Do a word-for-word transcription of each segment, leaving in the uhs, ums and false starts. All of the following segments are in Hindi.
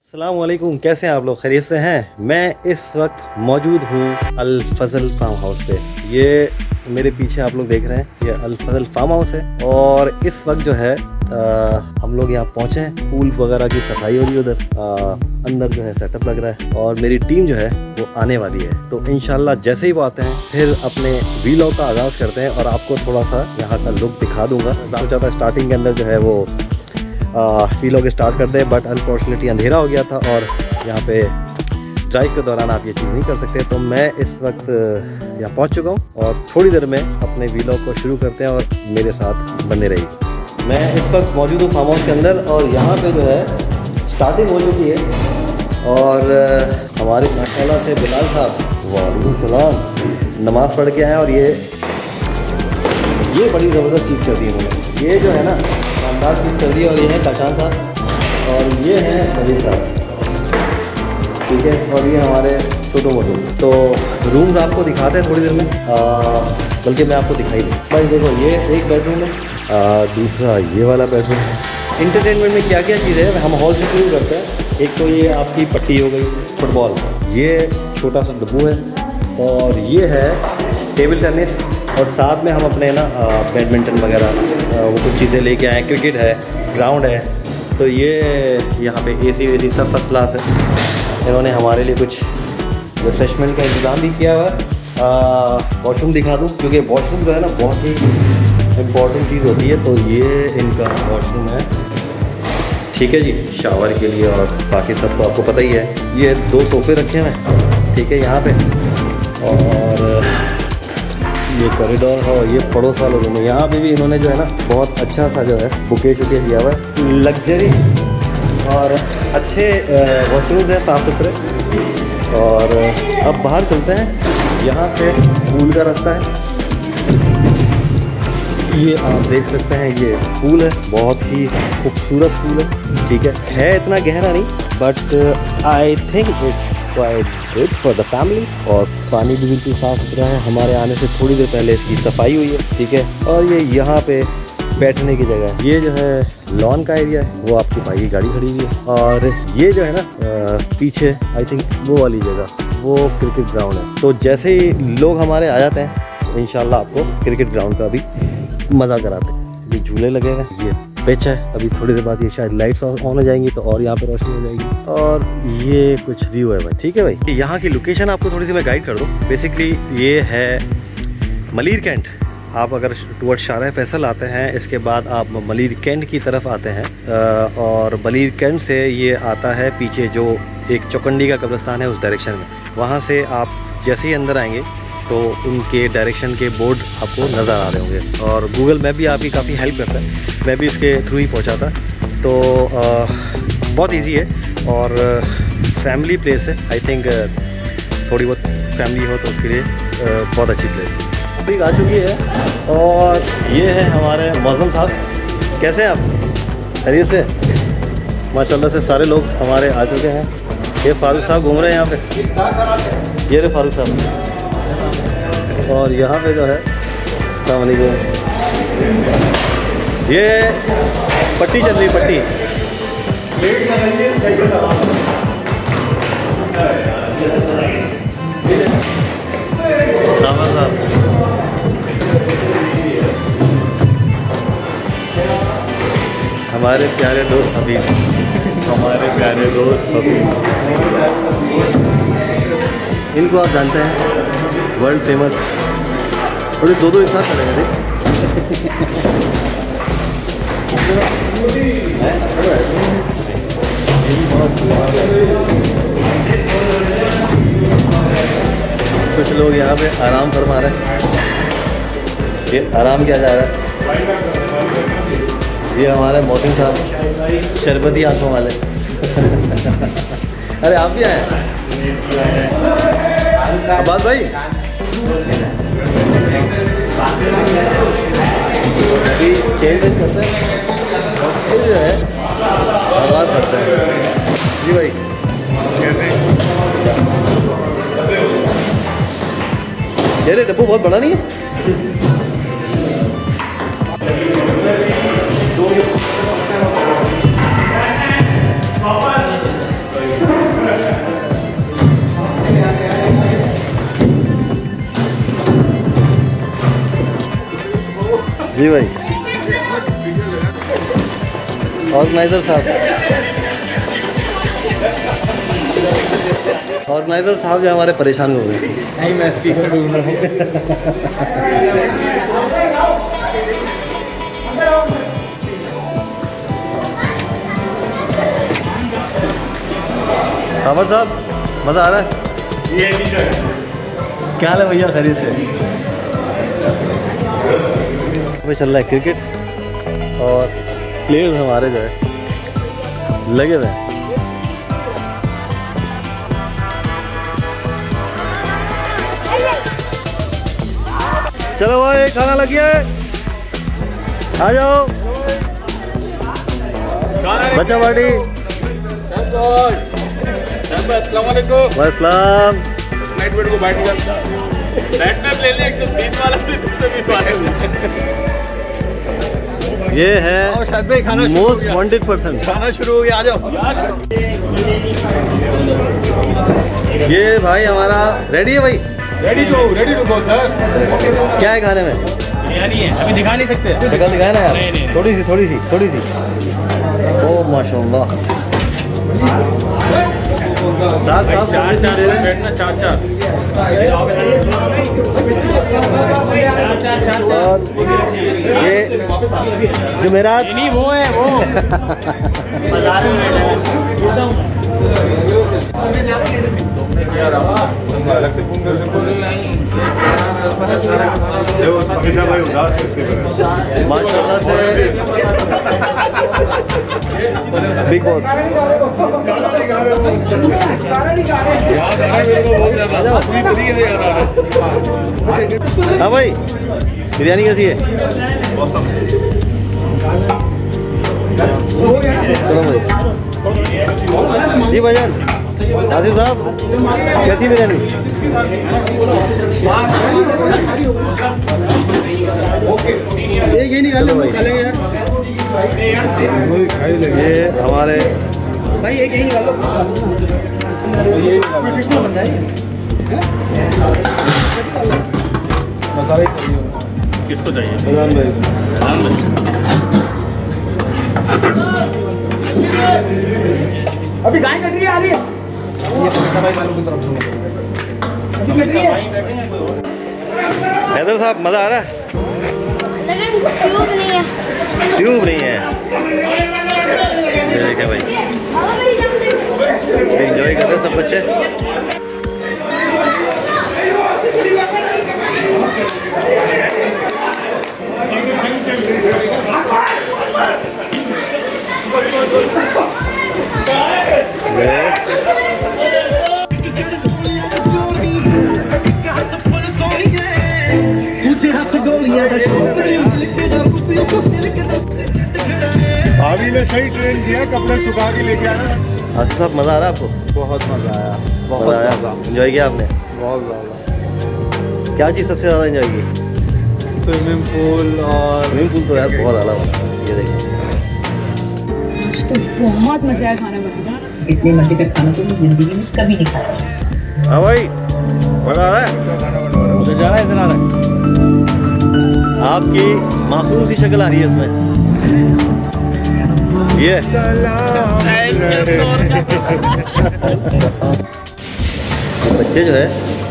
अस्सलाम वालेकुम, कैसे हैं आप लोग? खैरियत से हैं? मैं इस वक्त मौजूद हूँ अल फजल फार्म हाउस पे। ये मेरे पीछे आप लोग देख रहे हैं, ये अल फजल फार्म हाउस है। और इस वक्त जो है आ, हम लोग यहाँ पहुँचे हैं। पूल वगैरह की सफाई हो रही है उधर, आ, अंदर जो है सेटअप लग रहा है और मेरी टीम जो है वो आने वाली है। तो इंशाल्लाह जैसे ही वो आते हैं फिर अपने वीलॉग का आगाज़ करते हैं और आपको थोड़ा सा यहाँ का लुक दिखा दूँगा। सोचा था स्टार्टिंग के अंदर जो है वो वीलॉग स्टार्ट करते हैं, बट अनफॉर्चुनेटली अंधेरा हो गया था और यहाँ पे ड्राइव के दौरान आप ये चीज़ नहीं कर सकते। तो मैं इस वक्त यहाँ पहुँच चुका हूँ और थोड़ी देर में अपने वीलॉग को शुरू करते हैं और मेरे साथ बने रहिए। मैं इस वक्त मौजूद हूँ फार्म हाउस के अंदर और यहाँ पे जो है स्टार्टिंग हो चुकी है और हमारे माशाल्लाह से बिलाल साहब वालेकुम सलाम नमाज़ पढ़ के आए और ये ये बड़ी ज़बरदस्त चीज़ कर दी इन्होंने। ये जो है ना शानदार चीज़ कर दी और ये है काशान साहब और ये है मजीद साहब, ठीक है। और ये हमारे छोटो मोटो तो रूम्स आपको दिखाते हैं थोड़ी देर में, बल्कि मैं आपको दिखाई दूँ। भाई देखो ये एक बेडरूम है, आ, दूसरा ये वाला बेडरूम है। इंटरटेनमेंट में क्या क्या चीज़ है हम हॉल से शुरू करते हैं। एक तो ये आपकी पट्टी हो गई फुटबॉल, ये छोटा सा डब्बू है और ये है टेबल टेनिस और साथ में हम अपने ना बैडमिंटन वगैरह वो कुछ चीज़ें लेके आए। क्रिकेट है, ग्राउंड है। तो ये यहाँ पे एसी वेसी सब फर्स्ट क्लास है। इन्होंने हमारे लिए कुछ रिफ्रेशमेंट का इंतज़ाम भी किया हुआ है। वॉशरूम दिखा दूँ क्योंकि वॉशरूम जो है ना बहुत ही इम्पॉर्टेंट चीज़ होती है। तो ये इनका वॉशरूम है, ठीक है जी, शावर के लिए। और बाकी सब तो आपको पता ही है। ये दो सोफ़े रखे हुए हैं, ठीक है, यहाँ पे। और ये कॉरिडोर है और ये पड़ोस वालों में यहाँ पे भी इन्होंने जो है ना बहुत अच्छा सा जो है बुके शुके दिया हुआ है, लग्जरी और अच्छे वॉशरूम्स हैं, साफ़ सुथरे। और अब बाहर चलते हैं, यहाँ से पूल का रास्ता है। ये आप देख सकते हैं, ये पूल है, बहुत ही खूबसूरत पूल है, ठीक है। है इतना गहरा नहीं but I think it's quite good for the family. और पानी भी बिल्कुल साफ़ सुथरा है। हमारे आने से थोड़ी देर पहले इसकी सफाई हुई है, ठीक है। और ये यहाँ पे बैठने की जगह है। ये जो है लॉन का एरिया है, वो आपकी भाई की गाड़ी खड़ी हुई है। और ये जो है ना पीछे आई थिंक वो वाली जगह वो क्रिकेट ग्राउंड है। तो जैसे ही लोग हमारे आ जाते हैं तो इंशाल्लाह आपको क्रिकेट ग्राउंड का भी मज़ा कराते हैं। ये झूले लगेगा, ये पिच है। अभी थोड़ी देर बाद ये शायद लाइट्स ऑन हो जाएंगी तो और यहाँ पे रोशनी हो जाएगी। और ये कुछ व्यू है भाई, ठीक है भाई। यहाँ की लोकेशन आपको थोड़ी सी मैं गाइड कर दूँ। बेसिकली ये है मलीर कैंट। आप अगर टुवर्ड शारा फैसल आते हैं, इसके बाद आप मलीर कैंट की तरफ आते हैं और मलीर कैंट से ये आता है पीछे जो एक चौकंडी का कब्रिस्तान है उस डायरेक्शन में। वहाँ से आप जैसे ही अंदर आएंगे तो उनके डायरेक्शन के बोर्ड आपको नज़र आ रहे होंगे। और गूगल मैप भी आपकी काफ़ी हेल्प करता है। मैं भी इसके थ्रू ही पहुंचा था। तो आ, बहुत इजी है और फैमिली प्लेस है। आई थिंक थोड़ी बहुत फैमिली हो तो उसके लिए आ, बहुत अच्छी प्लेस है। अभी आ चुकी है और ये है हमारे मौज़म साहब। कैसे हैं आप? खैरियत से? माशाल्लाह से सारे लोग हमारे आ चुके हैं। ये फारूक साहब घूम रहे हैं यहाँ पे। ये रहे फारूक साहब। और यहाँ पे जो है अस्सलाम वालेकुम, ये पट्टी चल रही पट्टी। साहब हमारे प्यारे दोस्त हबीब, हमारे प्यारे दोस्त हबीब, इनको आप जानते हैं, वर्ल्ड फेमस। थोड़े दो दो एक साथ चलेंगे देख। कुछ लोग यहाँ पे आराम फरमा रहे हैं। ये आराम किया जा रहा है। ये हमारे मौसम साहब शरबती आंखों वाले। अरे आप भी आए अब्बास भाई? अभी चेंज करते हैं और फिर जो है आवाज़ करते हैं। जी भाई कैसे? ये डब्बू बहुत बड़ा नहीं है। जी भाई। ऑर्गेनाइजर साहब ऑर्गेनाइजर साहब जो हमारे परेशान हो गए। नहीं, मैं स्पीकर ढूंढ रहा हूँ। खबर साहब मज़ा आ रहा है? ये क्या हाल है भैया, खरीद से में चल रहा है क्रिकेट और प्लेयर्स हमारे जो है लगे हुए हैं। चलो भाई खाना लग गया है, आ जाओ बच्चा पार्टी। वालेकुम। ये है मोस्ट वांटेड पर्सन। खाना शुरू हो गया, आ जाओ। ये भाई हमारा रेडी है भाई। Ready to ready to go sir. क्या है खाने में? बिरयानी है, अभी दिखा नहीं सकते। शक्ल दिखाए ना यार। नहीं, नहीं। थोड़ी सी थोड़ी सी थोड़ी सी। ओ माशाल्लाह। साथ साथ चार चार बैठना, चार चार और ये जुमेरात नहीं, वो है वो अलग से फोन भाई उदास माशाल्लाह से बिग बॉस। हाँ भाई, बिरयानी कैसी है? चलो भाई। जी भाईजान, आदिल साहब कैसी बिरयानी? ये हमारे भाई एक यही निकालो। मसाले किसको चाहिए? भगवान भाई। अभी गाय कट रही है, आ रही है। हैदर साहब मज़ा आ रहा है? लेकिन ट्यूब नहीं है। ट्यूब नहीं है। ठीक है भाई, एंजॉय कर रहे हैं सब बच्चे। भाभी ने सही ट्रेन किया, कपड़े सुखा के लेके आया। आसिफ साहब मज़ा आ रहा है आपको? बहुत मजा आया, बहुत आया। एंजॉय किया आपने? बहुत ज्यादा। क्या चीज़ सबसे ज़्यादा एंजॉय की? स्विमिंग पूल और स्विमिंग पूल तो यार बहुत ज़्यादा बना। ये देखिए तो बहुत मजा आया खाना बनाना। इतने मजे का खाना तो मैं जिंदगी में कभी नहीं खाया। हाँ भाई मज़ा आ रहा है? उधर जा रहा है, इधर आ रहा है। आपकी मासूम सी शक्ल आ रही है इसमें। ये बच्चे जो है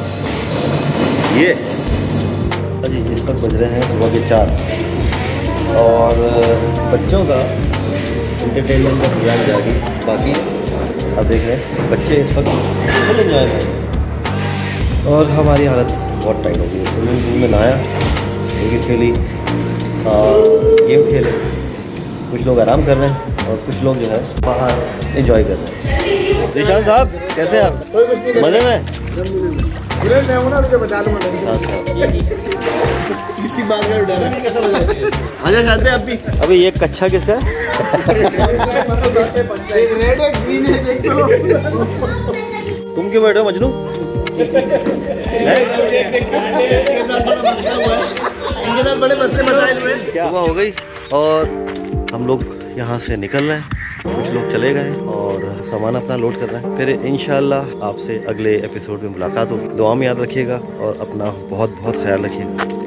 ये जी इस वक्त बज रहे हैं सुबह के चार और बच्चों का एंटरटेनमेंट का प्रोग्राम जाएगी। बाकी आप देख रहे हैं बच्चे इस वक्त फुल एंजॉय कर रहे हैं और हमारी हालत बहुत टाइट हो गई। स्विमिंग पूल में नहाया, क्रिकेट खेली, गेम खेले, कुछ लोग आराम कर रहे हैं और कुछ लोग जो है बाहर एंजॉय कर रहे हैं। निशान साहब कैसे आप? मज़े में? आजा जाते हैं अभी। अभी ये कच्छा किसका है? तुम क्यों बैठे हो मजनू? बड़े मसले मसाइल हुए। सुबह हो गई और हम लोग यहाँ से निकल रहे हैं। कुछ लोग चले गए और सामान अपना लोड कर रहे हैं। फिर इंशाल्लाह आपसे अगले एपिसोड में मुलाकात होगी। दुआ में याद रखिएगा और अपना बहुत बहुत ख्याल रखिएगा।